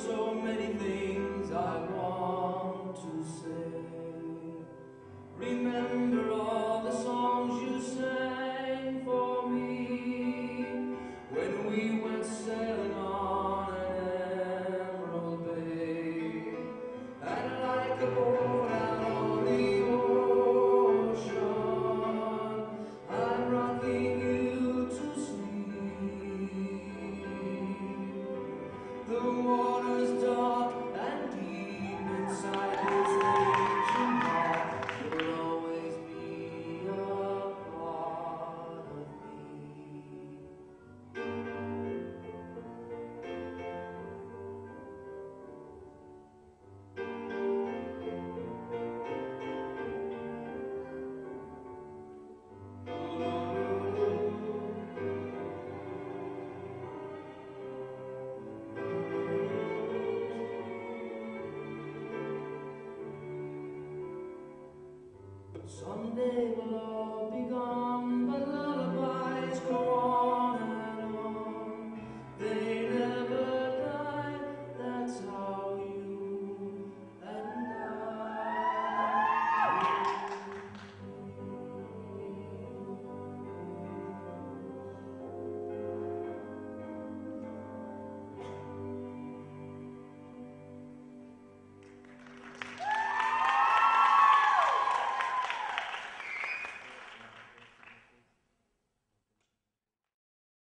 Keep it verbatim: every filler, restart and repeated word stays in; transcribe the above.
so many things I want to say. Remember all the songs you sang for me when we went sailing on an emerald bay. And like a boat out on the ocean, I'm rocking you to sleep. The water's dark and deep inside this ancient heart. You'll always be a part of me. Someday